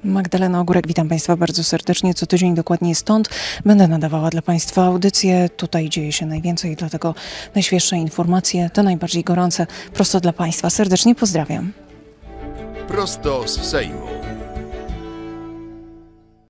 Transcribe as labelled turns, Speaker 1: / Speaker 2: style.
Speaker 1: Magdalena Ogórek, witam Państwa bardzo serdecznie. Co tydzień dokładnie stąd będę nadawała dla Państwa audycję. Tutaj dzieje się najwięcej, dlatego najświeższe informacje, te najbardziej gorące, prosto dla Państwa. Serdecznie pozdrawiam.
Speaker 2: Prosto z Sejmu.